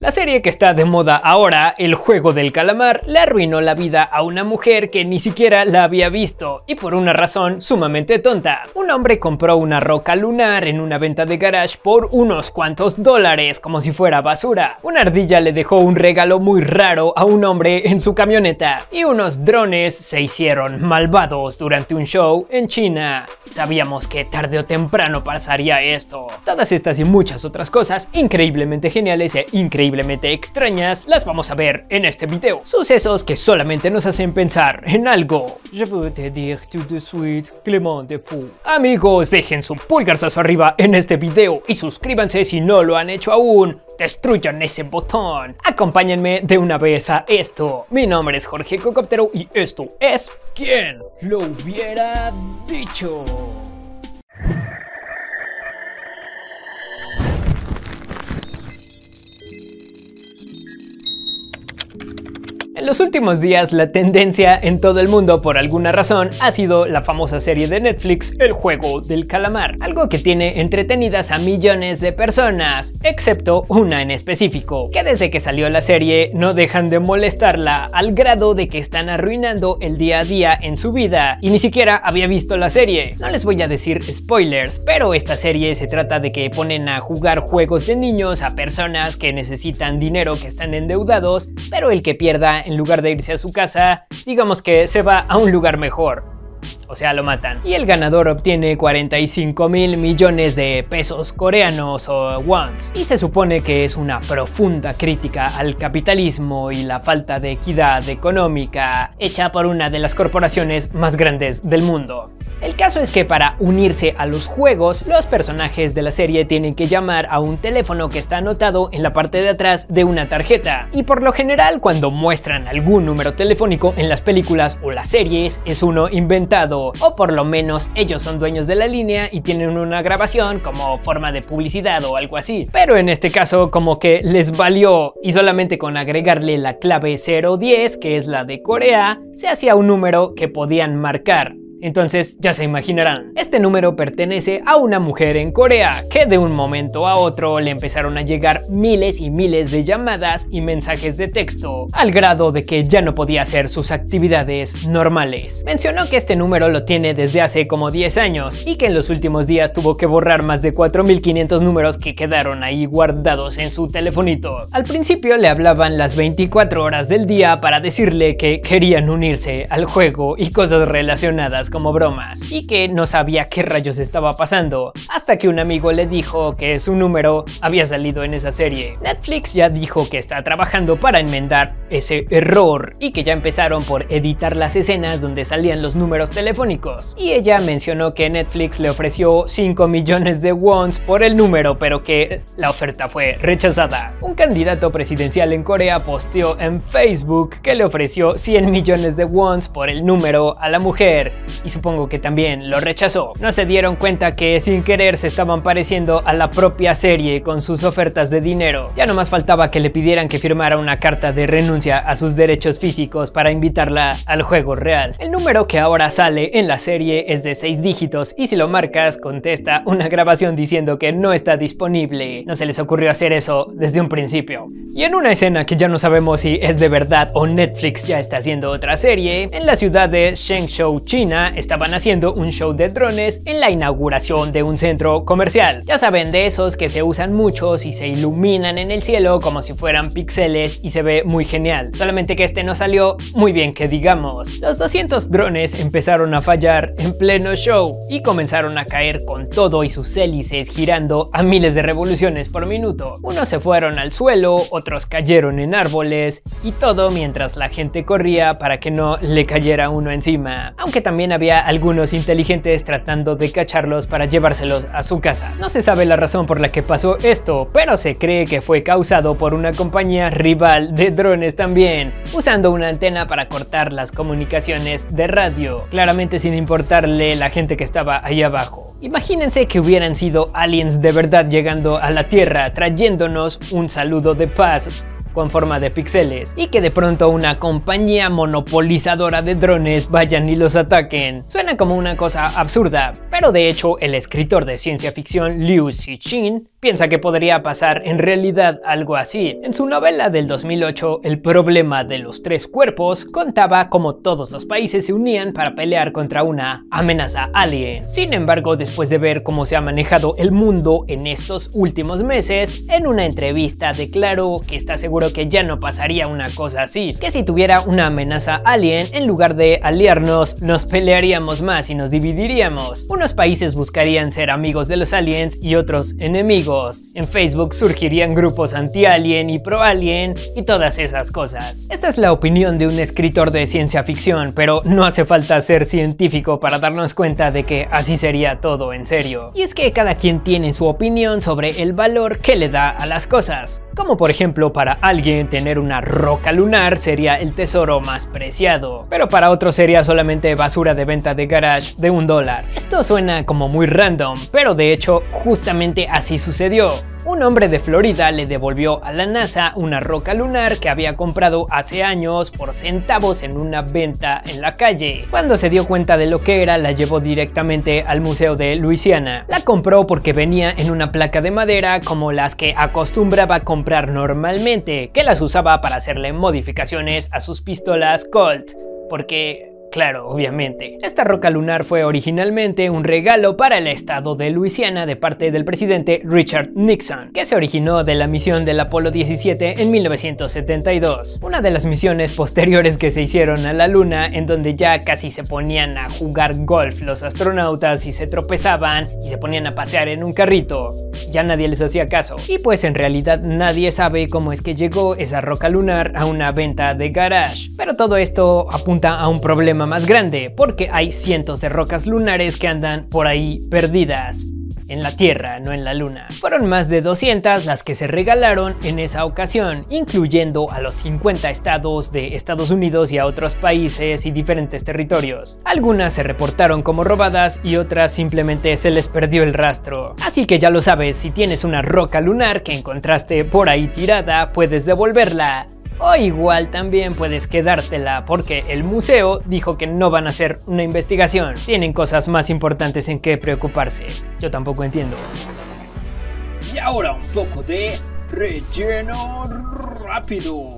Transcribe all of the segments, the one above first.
La serie que está de moda ahora, El Juego del Calamar, le arruinó la vida a una mujer que ni siquiera la había visto, y por una razón sumamente tonta. Un hombre compró una roca lunar en una venta de garage por unos cuantos dólares, como si fuera basura. Una ardilla le dejó un regalo muy raro a un hombre en su camioneta, y unos drones se hicieron malvados durante un show en China. Sabíamos que tarde o temprano pasaría esto. Todas estas y muchas otras cosas increíblemente geniales e increíblemente extrañas las vamos a ver en este video. Sucesos que solamente nos hacen pensar en algo. Je veux te dire tout de suite, Clément Defoe. Amigos, dejen su pulgarzazo arriba en este video y suscríbanse si no lo han hecho aún. Destruyan ese botón. Acompáñenme de una vez a esto. Mi nombre es Jorge Cocoptero y esto es ¿Quién lo hubiera dicho? En los últimos días, la tendencia en todo el mundo, por alguna razón, ha sido la famosa serie de Netflix, El Juego del Calamar. Algo que tiene entretenidas a millones de personas, excepto una en específico, que desde que salió la serie no dejan de molestarla, al grado de que están arruinando el día a día en su vida, y ni siquiera había visto la serie. No les voy a decir spoilers, pero esta serie se trata de que ponen a jugar juegos de niños a personas que necesitan dinero, que están endeudados, pero el que pierda en lugar de irse a su casa, digamos que se va a un lugar mejor. O sea, lo matan. Y el ganador obtiene 45.000 millones de pesos coreanos o wons. Y se supone que es una profunda crítica al capitalismo y la falta de equidad económica hecha por una de las corporaciones más grandes del mundo. El caso es que para unirse a los juegos, los personajes de la serie tienen que llamar a un teléfono que está anotado en la parte de atrás de una tarjeta. Y por lo general, cuando muestran algún número telefónico en las películas o las series, es uno inventado, o por lo menos ellos son dueños de la línea y tienen una grabación como forma de publicidad o algo así. Pero en este caso como que les valió, y solamente con agregarle la clave 010, que es la de Corea, se hacía un número que podían marcar. Entonces ya se imaginarán, este número pertenece a una mujer en Corea que de un momento a otro le empezaron a llegar miles y miles de llamadas y mensajes de texto, al grado de que ya no podía hacer sus actividades normales. Mencionó que este número lo tiene desde hace como 10 años y que en los últimos días tuvo que borrar más de 4.500 números que quedaron ahí guardados en su telefonito. Al principio le hablaban las 24 horas del día para decirle que querían unirse al juego y cosas relacionadas como bromas, y que no sabía qué rayos estaba pasando, hasta que un amigo le dijo que su número había salido en esa serie. Netflix ya dijo que está trabajando para enmendar ese error y que ya empezaron por editar las escenas donde salían los números telefónicos, y ella mencionó que Netflix le ofreció 5 millones de wons por el número, pero que la oferta fue rechazada. Un candidato presidencial en Corea posteó en Facebook que le ofreció 100 millones de wons por el número a la mujer, y supongo que también lo rechazó. No se dieron cuenta que sin querer se estaban pareciendo a la propia serie con sus ofertas de dinero. Ya no más faltaba que le pidieran que firmara una carta de renuncia a sus derechos físicos para invitarla al juego real. El número que ahora sale en la serie es de 6 dígitos y si lo marcas contesta una grabación diciendo que no está disponible. No se les ocurrió hacer eso desde un principio. Y en una escena que ya no sabemos si es de verdad o Netflix ya está haciendo otra serie, en la ciudad de Zhengzhou, China, estaban haciendo un show de drones en la inauguración de un centro comercial. Ya saben, de esos que se usan muchos y se iluminan en el cielo como si fueran píxeles y se ve muy genial. Solamente que este no salió muy bien que digamos. Los 200 drones empezaron a fallar en pleno show y comenzaron a caer con todo y sus hélices girando a miles de revoluciones por minuto. Unos se fueron al suelo, otros cayeron en árboles y todo mientras la gente corría para que no le cayera uno encima. Aunque también había algunos inteligentes tratando de cacharlos para llevárselos a su casa. No se sabe la razón por la que pasó esto, pero se cree que fue causado por una compañía rival de drones también, usando una antena para cortar las comunicaciones de radio, claramente sin importarle la gente que estaba ahí abajo. Imagínense que hubieran sido aliens de verdad llegando a la Tierra, trayéndonos un saludo de paz con forma de píxeles y que de pronto una compañía monopolizadora de drones vayan y los ataquen. Suena como una cosa absurda, pero de hecho el escritor de ciencia ficción Liu Cixin piensa que podría pasar en realidad algo así. En su novela del 2008, El problema de los tres cuerpos, contaba cómo todos los países se unían para pelear contra una amenaza alien. Sin embargo, después de ver cómo se ha manejado el mundo en estos últimos meses, en una entrevista declaró que está seguro que ya no pasaría una cosa así, que si tuviera una amenaza alien, en lugar de aliarnos, nos pelearíamos más y nos dividiríamos. Unos países buscarían ser amigos de los aliens y otros enemigos. En Facebook surgirían grupos anti-alien y pro-alien y todas esas cosas. Esta es la opinión de un escritor de ciencia ficción, pero no hace falta ser científico para darnos cuenta de que así sería todo en serio. Y es que cada quien tiene su opinión sobre el valor que le da a las cosas. Como por ejemplo, para alguien tener una roca lunar sería el tesoro más preciado, pero para otros sería solamente basura de venta de garage de $1. Esto suena como muy random, pero de hecho justamente así sucedió. Un hombre de Florida le devolvió a la NASA una roca lunar que había comprado hace años por centavos en una venta en la calle. Cuando se dio cuenta de lo que era, la llevó directamente al Museo de Luisiana. La compró porque venía en una placa de madera como las que acostumbraba comprar normalmente, que las usaba para hacerle modificaciones a sus pistolas Colt, porque... claro, obviamente. Esta roca lunar fue originalmente un regalo para el estado de Luisiana de parte del presidente Richard Nixon, que se originó de la misión del Apolo 17 en 1972. Una de las misiones posteriores que se hicieron a la luna, en donde ya casi se ponían a jugar golf los astronautas y se tropezaban y se ponían a pasear en un carrito. Ya nadie les hacía caso. Y pues en realidad nadie sabe cómo es que llegó esa roca lunar a una venta de garage. Pero todo esto apunta a un problema más grande, porque hay cientos de rocas lunares que andan por ahí perdidas. En la Tierra, no en la Luna. Fueron más de 200 las que se regalaron en esa ocasión, incluyendo a los 50 estados de Estados Unidos y a otros países y diferentes territorios. Algunas se reportaron como robadas y otras simplemente se les perdió el rastro. Así que ya lo sabes, si tienes una roca lunar que encontraste por ahí tirada, puedes devolverla. O igual también puedes quedártela porque el museo dijo que no van a hacer una investigación. Tienen cosas más importantes en que preocuparse. Yo tampoco entiendo. Y ahora un poco de relleno rápido.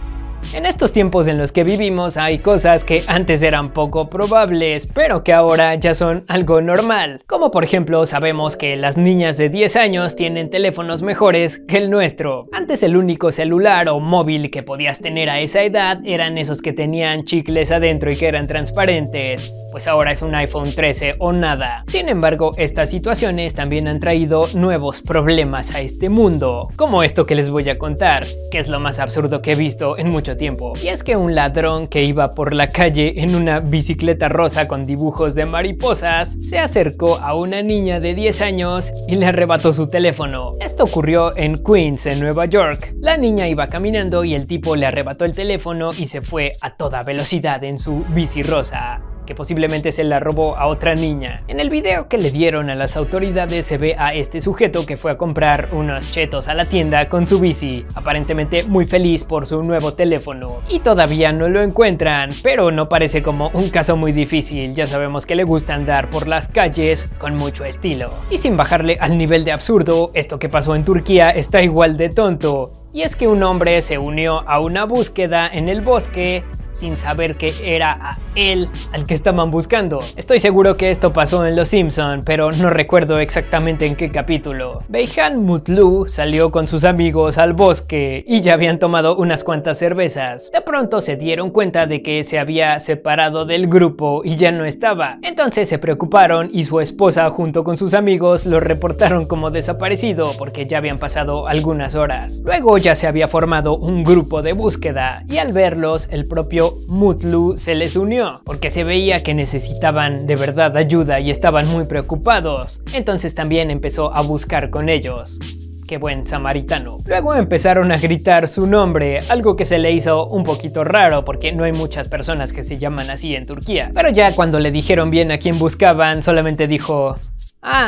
En estos tiempos en los que vivimos hay cosas que antes eran poco probables, pero que ahora ya son algo normal. Como por ejemplo, sabemos que las niñas de 10 años tienen teléfonos mejores que el nuestro. Antes el único celular o móvil que podías tener a esa edad eran esos que tenían chicles adentro y que eran transparentes. Pues ahora es un iPhone 13 o nada. Sin embargo, estas situaciones también han traído nuevos problemas a este mundo, como esto que les voy a contar, que es lo más absurdo que he visto en mucho tiempo. Y es que un ladrón que iba por la calle en una bicicleta rosa con dibujos de mariposas se acercó a una niña de 10 años y le arrebató su teléfono. Esto ocurrió en Queens, en Nueva York. La niña iba caminando y el tipo le arrebató el teléfono y se fue a toda velocidad en su bici rosa, que posiblemente se la robó a otra niña. En el video que le dieron a las autoridades se ve a este sujeto que fue a comprar unos chetos a la tienda con su bici, aparentemente muy feliz por su nuevo teléfono. Y todavía no lo encuentran, pero no parece como un caso muy difícil. Ya sabemos que le gusta andar por las calles con mucho estilo. Y sin bajarle al nivel de absurdo, esto que pasó en Turquía está igual de tonto. Y es que un hombre se unió a una búsqueda en el bosque sin saber que era a él al que estaban buscando. Estoy seguro que esto pasó en Los Simpson, pero no recuerdo exactamente en qué capítulo. Beyhan Mutlu salió con sus amigos al bosque y ya habían tomado unas cuantas cervezas. De pronto se dieron cuenta de que se había separado del grupo y ya no estaba. Entonces se preocuparon y su esposa junto con sus amigos lo reportaron como desaparecido porque ya habían pasado algunas horas. Luego ya se había formado un grupo de búsqueda y al verlos el propio Mutlu se les unió porque se veía que necesitaban de verdad ayuda y estaban muy preocupados. Entonces también empezó a buscar con ellos. Qué buen samaritano. Luego empezaron a gritar su nombre, algo que se le hizo un poquito raro porque no hay muchas personas que se llaman así en Turquía. Pero ya cuando le dijeron bien a quién buscaban, solamente dijo: "Ah,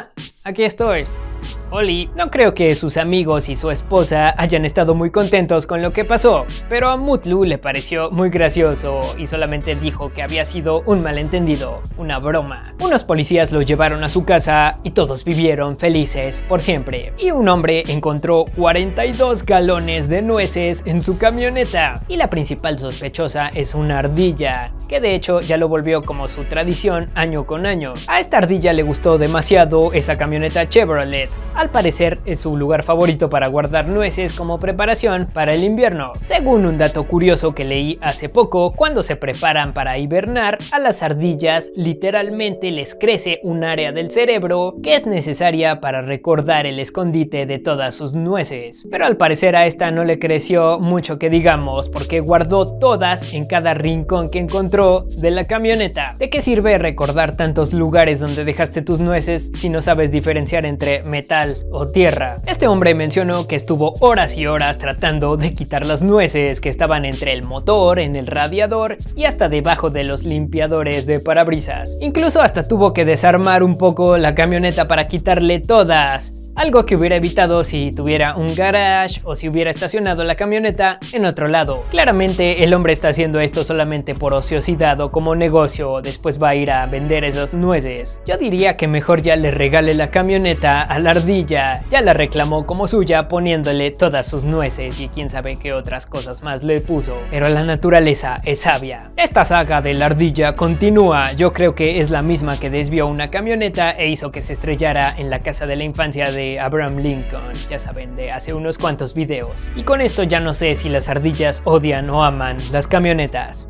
aquí estoy. Oli, no creo que sus amigos y su esposa hayan estado muy contentos con lo que pasó, pero a Mutlu le pareció muy gracioso y solamente dijo que había sido un malentendido, una broma. Unos policías lo llevaron a su casa y todos vivieron felices por siempre. Y un hombre encontró 42 galones de nueces en su camioneta. Y la principal sospechosa es una ardilla, que de hecho ya lo volvió como su tradición año con año. A esta ardilla le gustó demasiado esa camioneta Chevrolet. Al parecer es su lugar favorito para guardar nueces como preparación para el invierno. Según un dato curioso que leí hace poco, cuando se preparan para hibernar, a las ardillas literalmente les crece un área del cerebro que es necesaria para recordar el escondite de todas sus nueces. Pero al parecer a esta no le creció mucho que digamos, porque guardó todas en cada rincón que encontró de la camioneta. ¿De qué sirve recordar tantos lugares donde dejaste tus nueces si no sabes diferenciar entre metal o tierra? Este hombre mencionó que estuvo horas y horas tratando de quitar las nueces que estaban entre el motor, en el radiador y hasta debajo de los limpiadores de parabrisas. Incluso hasta tuvo que desarmar un poco la camioneta para quitarle todas. Algo que hubiera evitado si tuviera un garage o si hubiera estacionado la camioneta en otro lado. Claramente el hombre está haciendo esto solamente por ociosidad o como negocio, después va a ir a vender esas nueces. Yo diría que mejor ya le regale la camioneta a la ardilla, ya la reclamó como suya poniéndole todas sus nueces y quién sabe qué otras cosas más le puso. Pero la naturaleza es sabia. Esta saga de la ardilla continúa, yo creo que es la misma que desvió una camioneta e hizo que se estrellara en la casa de la infancia de Abraham Lincoln, ya saben, de hace unos cuantos videos. Y con esto ya no sé si las ardillas odian o aman las camionetas.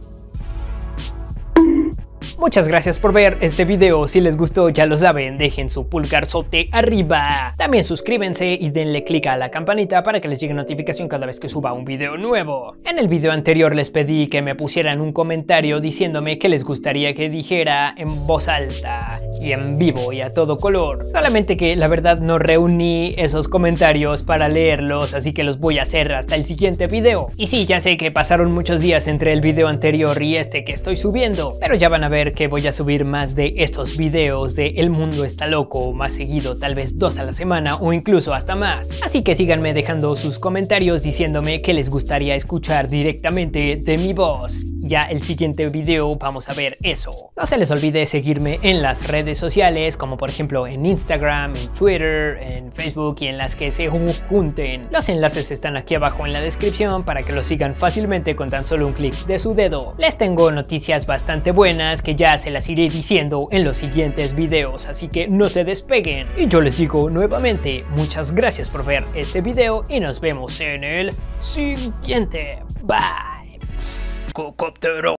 Muchas gracias por ver este video. Si les gustó, ya lo saben, dejen su pulgarzote arriba. También suscríbanse y denle click a la campanita para que les llegue notificación cada vez que suba un video nuevo. En el video anterior les pedí que me pusieran un comentario diciéndome qué les gustaría que dijera en voz alta y en vivo y a todo color. Solamente que la verdad no reuní esos comentarios para leerlos, así que los voy a hacer hasta el siguiente video. Y sí, ya sé que pasaron muchos días entre el video anterior y este que estoy subiendo, pero ya van a ver que voy a subir más de estos videos de El Mundo Está Loco más seguido, tal vez 2 a la semana o incluso hasta más. Así que síganme dejando sus comentarios diciéndome qué les gustaría escuchar directamente de mi voz. Ya el siguiente video vamos a ver eso. No se les olvide seguirme en las redes sociales, como por ejemplo en Instagram, en Twitter, en Facebook y en las que se junten. Los enlaces están aquí abajo en la descripción para que los sigan fácilmente con tan solo un clic de su dedo. Les tengo noticias bastante buenas que ya se las iré diciendo en los siguientes videos, así que no se despeguen. Y yo les digo nuevamente, muchas gracias por ver este video y nos vemos en el siguiente. Bye. Cocóptero.